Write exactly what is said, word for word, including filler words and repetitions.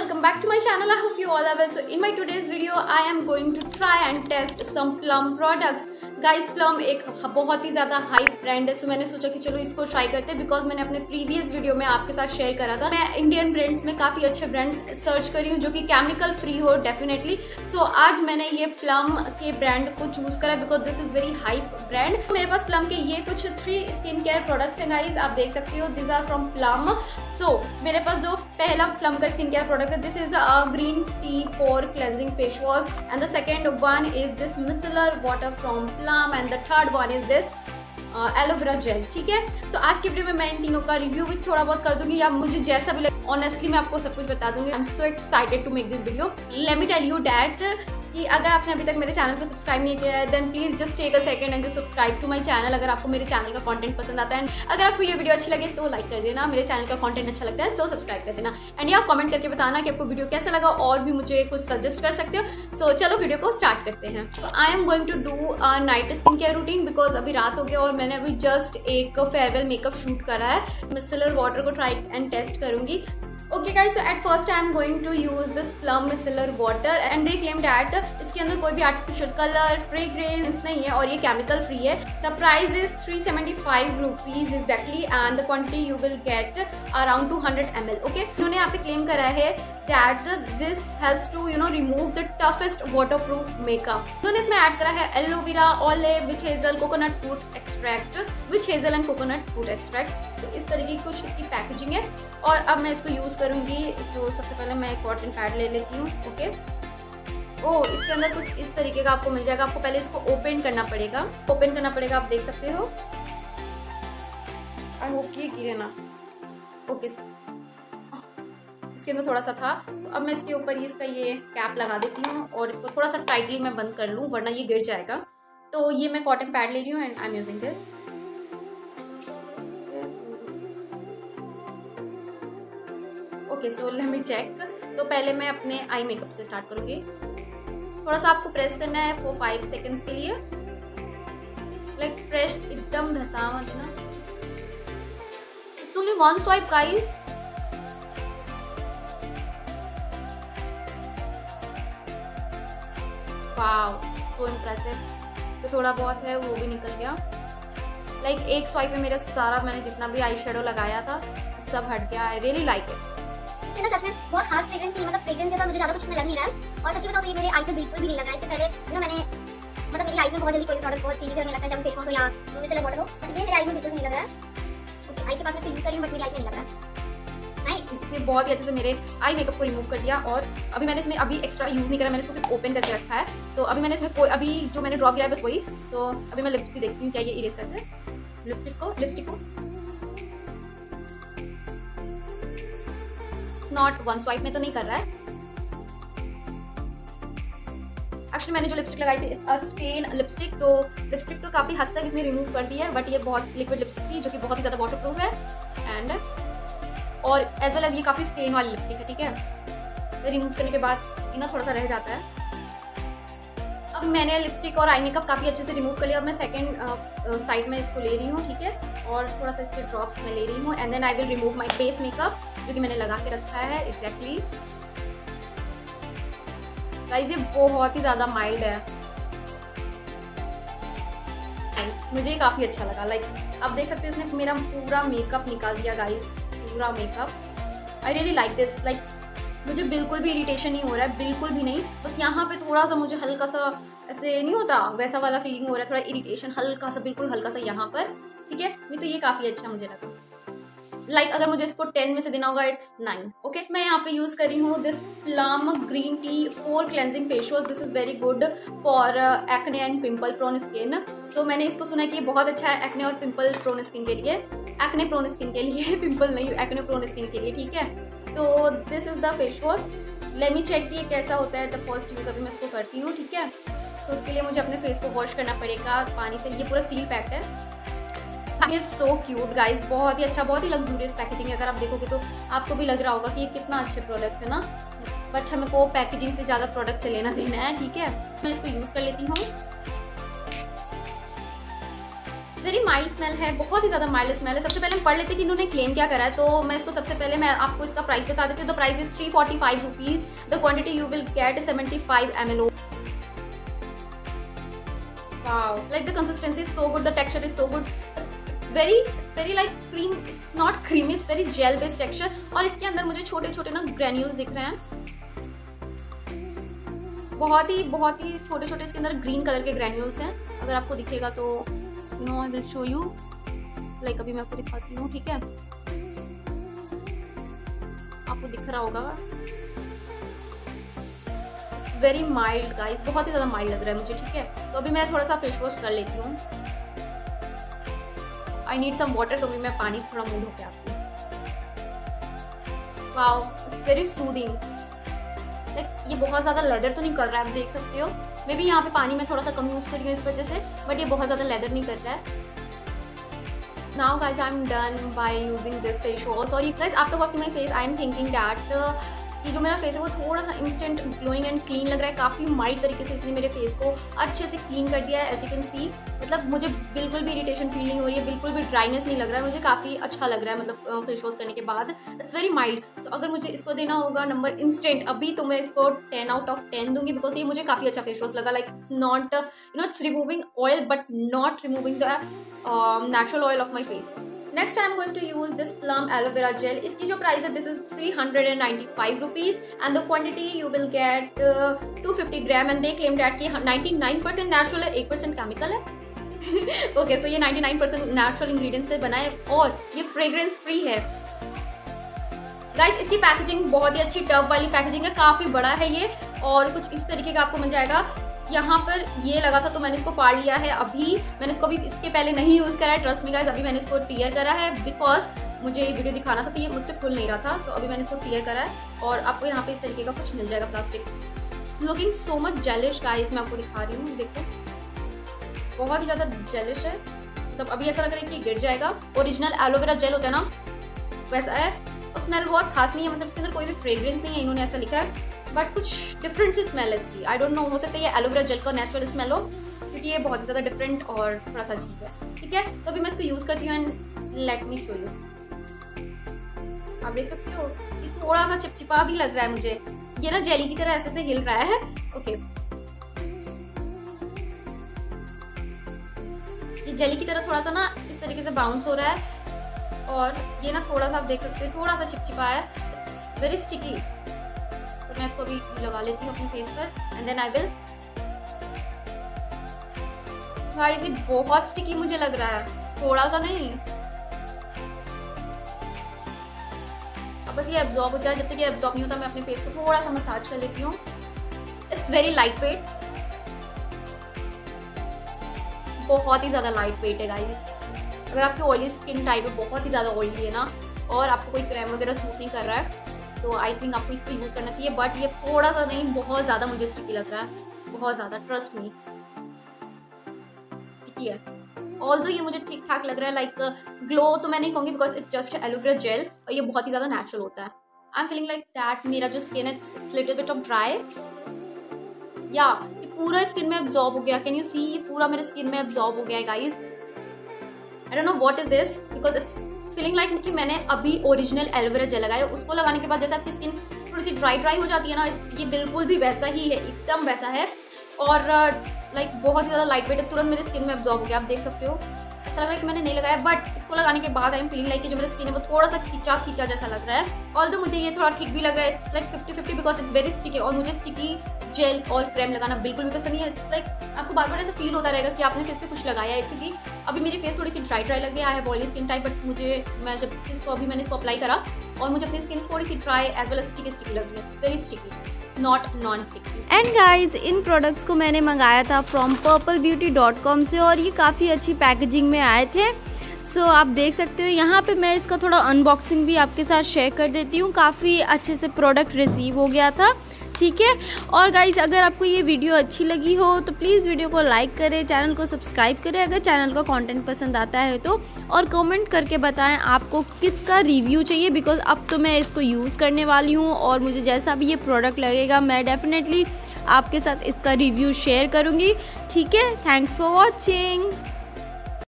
welcome back to my channel. I hope you all are well. So in my today's video I am going to try and test some Plum products. Guys Plum एक बहुत ही ज़्यादा hype brand है, सो मैंने सोचा कि चलो इसको ट्राई करते हैं। बिकॉज मैंने अपने प्रीवियस वीडियो में आपके साथ शेयर करा था, मैं इंडियन ब्रांड्स में काफ़ी अच्छे ब्रांड्स सर्च करी हूँ जो कि केमिकल फ्री हो डेफिनेटली। सो आज मैंने ये प्लम के ब्रांड को चूज़ करा because this is very hype brand. मेरे पास प्लम के ये कुछ थ्री स्किन केयर प्रोडक्ट्स हैं गाइज, आप देख सकते हो। This are from Plum. So मेरे पास जो पहला प्लम का स्किन केयर प्रोडक्ट है, this is a green tea pore cleansing face wash, and the second one is this micellar water from Plum, and the third one is this aloe vera gel. ठीक है, सो so, आज की video में मैं इन तीनों का review भी थोड़ा बहुत कर दूंगी, या मुझे जैसा भी लगे ऑनेस्टली मैं आपको सब कुछ बता दूंगी। I am so excited to make this video. Let me tell you that कि अगर आपने अभी तक मेरे चैनल को सब्सक्राइब नहीं किया है, then please just take a second and just subscribe to my channel. अगर आपको मेरे चैनल का कंटेंट पसंद आता है, अगर आपको ये वीडियो अच्छी लगे तो लाइक कर देना, मेरे चैनल का कंटेंट अच्छा लगता है तो सब्सक्राइब कर देना, एंड या कमेंट करके बताना कि आपको वीडियो कैसा लगा, और भी मुझे कुछ सजेस्ट कर सकते हो। सो so, चलो वीडियो को स्टार्ट करते हैं। तो I am going to do a night skin care routine because अभी रात हो गया और मैंने अभी जस्ट एक फेयरवेल मेकअप शूट करा है। मिसलर वाटर को ट्राई एंड टेस्ट करूंगी। Okay guys, so at first I am going to use this Plum micellar water, and they claim that इसके अंदर कोई भी आर्टिफिशियल कलर फ्रेग्रेंस नहीं है और ये केमिकल फ्री है। The price is three seventy five rupees exactly, and the quantity you will get around two hundred M L. Okay, उन्होंने यहाँ पे क्लेम करा है that this helps to you know remove the toughest water proof makeup. उन्होंने इसमें add करा है aloe vera, olive, witch hazel, coconut fruit extract, witch hazel and coconut fruit extract. तो इस तरीके की कुछ इसकी पैकेजिंग है, और अब मैं इसको यूज़ करूँगी। तो सबसे पहले मैं एक कॉटन पैड ले लेती हूँ। ओके, ओ इसके अंदर कुछ इस तरीके का आपको मिल जाएगा। आपको पहले इसको ओपन करना पड़ेगा, ओपन करना पड़ेगा आप देख सकते हो। आई होप ये गिरे ना। ओके, इसके अंदर थोड़ा सा था, तो अब मैं इसके ऊपर इसका ये कैप लगा देती हूँ और इसको थोड़ा सा टाइटली मैं बंद कर लूँ वरना ये गिर जाएगा। तो ये मैं कॉटन पैड ले रही हूँ and I am using this. Okay, so let me check. तो पहले मैं अपने आई मेकअप से स्टार्ट करूँगी। थोड़ा सा आपको प्रेस करना है फॉर फाइव सेकेंड्स के लिए, लाइक like, प्रेस एकदम धसा मत ना। It's only one swipe guys. Wow, so impressive. तो थोड़ा बहुत है वो भी निकल गया। लाइक like, एक स्वाइप में मेरा सारा मैंने जितना भी आई शेडो लगाया था सब हट गया। I really like it. सच में बहुत हार्श फ्रेग्रेंस नहीं, मतलब फ्रेग्रेंस जैसा मुझे ज़्यादा कुछ लग नहीं रहा है। और सच्ची बताऊं तो ये मेरे आई पे बिल्कुल भी नहीं लग रहा है। इससे पहले ना मैंने मतलब मेरी आई में बहुत जल्दी कोई प्रोडक्ट बहुत तेजी से लगने लगता है, जब फेस वॉश हो या मिसलर वाटर हो, बट ये मेरे आई में बिल्कुल नहीं लग रहा है। ओके, आई के पास मैं यूज कर रही हूं बट मेरी आई में नहीं लग रहा है। नाइस, इसने बहुत ही अच्छे से मेरे आई मेकअप को रिमूव कर दिया। और अभी मैंने इसमें अभी एक्स्ट्रा यूज़ नहीं करा, मैंने इसको सिर्फ ओपन करके रखा है। तो अभी मैंने इसमें कोई अभी जो मैंने ड्रॉ किया है बस वही। तो अभी मैं लिपस्टिक देखती हूँ क्या ये इरेज करता है लिपस्टिक को लिपस्टिक को नॉट वन स्वाइप में तो नहीं कर रहा है। एक्चुअली मैंने जो लिपस्टिक लगाई थी स्टेन लिपस्टिक, तो लिपस्टिक तो काफ़ी हद तक इसने रिमूव कर दी है, बट ये बहुत लिक्विड लिपस्टिक थी जो कि बहुत ही ज़्यादा वाटर प्रूफ है, एंड और एज वेल एज ये काफ़ी स्टेन वाली लिपस्टिक है। ठीक है, रिमूव करने के बाद ना थोड़ा सा रह जाता है। अब मैंने लिपस्टिक और आई मेकअप काफ़ी अच्छे से रिमूव कर लिया। अब मैं सेकेंड साइड में इसको ले रही हूँ। ठीक है, और थोड़ा सा इसके ड्रॉप्स में ले रही हूँ, and then I will remove my base makeup जो कि मैंने लगा के रखा है एग्जैक्टली। गाइस ये बहुत ही ज़्यादा माइल्ड है। नाइस, मुझे काफ़ी अच्छा लगा। लाइक like, आप देख सकते हो इसने मेरा पूरा मेकअप निकाल दिया गाइस, पूरा makeup. I really like this. Like मुझे बिल्कुल भी इरिटेशन नहीं हो रहा है, बिल्कुल भी नहीं। बस यहाँ पे थोड़ा सा मुझे हल्का सा ऐसे नहीं होता वैसा वाला फीलिंग हो रहा है, थोड़ा इरिटेशन हल्का सा, बिल्कुल हल्का सा यहाँ पर। ठीक है, नहीं तो ये काफ़ी अच्छा मुझे लगा। लाइक like, अगर मुझे इसको टेन में से देना होगा इट्स नाइन। ओके, मैं यहाँ पे यूज़ कर रही हूँ this plum green tea pore cleansing face wash. This is very good for acne and pimple prone skin. So मैंने इसको सुना है कि बहुत अच्छा है एक्ने और पिंपल प्रोन स्किन के लिए, एक्ने प्रोन स्किन के लिए पिंपल नहीं, एक्ने प्रोन स्किन के लिए। ठीक है, तो this is the face wash. Let me check कि ये कैसा होता है द फर्स्ट यूज़। अभी मैं इसको करती हूँ। ठीक है, तो उसके लिए मुझे अपने फेस को वॉश करना पड़ेगा पानी से। ये पूरा सील पैक है। ये सो क्यूट गाइस, बहुत ही अच्छा, बहुत ही लग्जूरियस पैकेजिंग है। अगर आप देखोगे तो आपको भी लग रहा होगा कि ये कितना अच्छे प्रोडक्ट्स है ना, बट हमें को पैकेजिंग से ज़्यादा प्रोडक्ट से लेना देना है। ठीक है, मैं इसको यूज़ कर लेती हूँ। वेरी माइल्ड स्मेल है, बहुत ही ज़्यादा माइल्ड स्मेल है। सबसे पहले हम पढ़ लेते हैं कि इन्होंने क्लेम क्या करा है, तो मैं इसको सबसे पहले मैं आपको इसका प्राइस बता देती हूँ। The price is three forty five rupees. The quantity you will get seventy five M L oh. Wow, like the consistency is so good, the texture is so good. It's very, it's very like cream. It's not creamy, it's very gel based texture. और इसके अंदर मुझे छोटे छोटे ना granules दिख रहे हैं, बहुत ही बहुत ही छोटे छोटे इसके अंदर ग्रीन कलर के ग्रेन्यूल्स हैं। अगर आपको दिखेगा तो no I will show you, like अभी मैं आपको दिखाती हूँ, ठीक है, आपको दिख रहा होगा। वेरी माइल्ड गाइस, बहुत ही ज़्यादा माइल्ड लग रहा है मुझे, ठीक है। तो अभी मैं थोड़ा सा फेस वॉश कर लेती हूँ। आई नीड सम वाटर, तो अभी मैं पानी थोड़ा मुंह धो के आती हूँ। Wow, it's very soothing. Like ये बहुत ज़्यादा लेदर तो नहीं कर रहा है, आप देख सकते हो। मे बी यहाँ पे पानी में थोड़ा सा कम यूज़ कर रही हूँ इस वजह से, बट ये बहुत ज़्यादा लेदर नहीं कर रहा है। Now guys I am done by using this face wash. और guys after washing my face I am thinking that ये जो मेरा फेस है वो थोड़ा सा इंस्टेंट ग्लोइंग एंड क्लीन लग रहा है। काफ़ी माइल्ड तरीके से इसने मेरे फेस को अच्छे से क्लीन कर दिया है, एज यू कैन सी। मतलब मुझे बिल्कुल भी इरिटेशन फील नहीं हो रही है, बिल्कुल भी ड्राइनेस नहीं लग रहा है, मुझे काफ़ी अच्छा लग रहा है, मतलब फेस वॉश करने के बाद। It's very mild. तो अगर मुझे इसको देना होगा नंबर इंस्टेंट अभी, तो मैं इसको टेन आउट ऑफ टेन दूंगी, बिकॉज ये मुझे काफ़ी अच्छा फेस वॉश लगा। Like it's not you know it's removing oil but not removing the natural oil of my face. Next I am going to use this plum aloe vera gel. इसकी जो price है this is three hundred and ninety five rupees and the quantity you will get two fifty gram and they claim that कि ninety nine percent natural है, एक percent chemical है। Okay, so ये ninety nine percent natural ingredients से बना है और ये फ्रेग्रेंस फ्री है। गाइस इसकी पैकेजिंग बहुत ही अच्छी टब वाली पैकेजिंग है, काफ़ी बड़ा है ये और कुछ इस तरीके का आपको मिल जाएगा। यहाँ पर ये लगा था तो मैंने इसको फाड़ लिया है। अभी मैंने इसको अभी इसके पहले नहीं यूज़ करा है, ट्रस्ट मी गाइस। अभी मैंने इसको टीयर करा है बिकॉज मुझे ये वीडियो दिखाना था, तो ये मुझसे खुल नहीं रहा था, तो अभी मैंने इसको टीयर करा है और आपको यहाँ पे इस तरीके का कुछ मिल जाएगा plastic. Looking so much jellish guys, मैं आपको दिखा रही हूँ, देखो बहुत ही ज़्यादा जेलिश है। मतलब अभी ऐसा लग रहा है कि गिर जाएगा। ओरिजिनल एलोवेरा जेल होता है ना, वैसा है। और स्मेल बहुत खास नहीं है, मतलब इसके अंदर कोई भी फ्रेग्रेंस नहीं है, इन्होंने ऐसा लिखा है, बट कुछ डिफरेंट सी स्मेल है इसकी। आई डोंट नो, हो सकता है ये एलोवेरा जेल का नेचुरल स्मेल हो, क्योंकि ये बहुत ज़्यादा डिफरेंट और थोड़ा सा अजीब है, ठीक है। तो अभी मैं इसको यूज़ करती हूँ and let me show you. आप देख सकते हो ये थोड़ा सा चिपचिपा भी लग रहा है मुझे, ये ना जेली की तरह ऐसे से हिल रहा है। ओके, ये जेली की तरह थोड़ा सा ना इस तरीके से बाउंस हो रहा है और ये ना थोड़ा सा आप देख सकते हो थोड़ा सा चिपचिपा है, वेरी स्टिकी। तो मैं इसको अभी लगा लेती हूँ अपने फेस पर and then I will. Guys ये बहुत स्टिकी मुझे लग रहा है, थोड़ा सा नहीं। अब बस ये एब्जॉर्ब हो जाए, जब तक ये एब्जॉर्ब नहीं होता मैं अपने फेस को थोड़ा सा मसाज कर लेती हूँ। इट्स वेरी लाइट वेट, बहुत ही ज़्यादा लाइट वेट है गाइस। अगर आपकी ऑयली स्किन टाइप है, बहुत ही ज़्यादा ऑयली है ना, और आपको कोई क्रीम वगैरह सूट नहीं कर रहा है, तो आई थिंक आपको इसको यूज़ करना चाहिए। बट ये थोड़ा सा नहीं, बहुत ज़्यादा मुझे स्टिकी लग रहा है, बहुत ज़्यादा, ट्रस्ट मी स्टिकी है। ऑल्दो ये मुझे ठीक ठाक लग रहा है, लाइक ग्लो तो मैं नहीं कहूँगी because it's just aloe vera gel और ये बहुत ही ज़्यादा नेचुरल होता है। I am feeling like that मेरा जो स्किन है it's little bit of dry, या ये पूरा स्किन में एब्जॉर्ब हो गया। कैन यू सी, ये पूरा मेरे स्किन में एब्जॉर्ब हो गया है guys. I don't know what is this because it's feeling like कि मैंने अभी ओरिजिनल एलोवेरा जेल लगाया, उसको लगाने के बाद जैसे आपकी स्किन थोड़ी सी ड्राई ड्राई हो जाती है ना, ये बिल्कुल भी वैसा ही है, एकदम वैसा है। और लाइक uh, बहुत ही ज़्यादा लाइट वेट है, तुरंत मेरे स्किन में एब्जॉर्ब हो गया। आप देख सकते हो, ऐसा लग रहा है कि मैंने नहीं लगाया, बट इसको लगाने के बाद आई एम फीलिंग लाइक कि जो मेरा स्किन है वो थोड़ा सा खींचा खींचा जैसा लग रहा है। ऑल्दो मुझे ये थोड़ा ठीक भी लग रहा है, it's like fifty fifty because it's very sticky और मुझे स्टिकी जेल और क्रीम लगाना बिल्कुल भी पसंद नहीं है। इट्स लाइक आपको बार बार ऐसा फील होता रहेगा कि आपने फेस पे कुछ लगाया है, क्योंकि अभी मेरी फेस थोड़ी सी ड्राई ड्राई लग गया है, ऑयली स्किन टाइप। बट मुझे मैं जब इसको अभी मैंने इसको अप्लाई करा और मुझे अपनी स्किन थोड़ी सी dry as well as sticky sticky लग रही है, very sticky, not non sticky. And guys इन प्रोडक्ट्स को मैंने मंगाया था from purple beauty dot com से और ये काफ़ी अच्छी पैकेजिंग में आए थे। सो so, आप देख सकते हो यहाँ पे मैं इसका थोड़ा अनबॉक्सिंग भी आपके साथ शेयर कर देती हूँ। काफ़ी अच्छे से प्रोडक्ट रिसीव हो गया था, ठीक है। और गाइज अगर आपको ये वीडियो अच्छी लगी हो तो प्लीज़ वीडियो को लाइक करें, चैनल को सब्सक्राइब करें अगर चैनल का कंटेंट पसंद आता है तो, और कमेंट करके बताएं आपको किसका रिव्यू चाहिए, बिकॉज अब तो मैं इसको यूज़ करने वाली हूँ और मुझे जैसा भी ये प्रोडक्ट लगेगा मैं डेफिनेटली आपके साथ इसका रिव्यू शेयर करूँगी, ठीक है। Thanks for watching.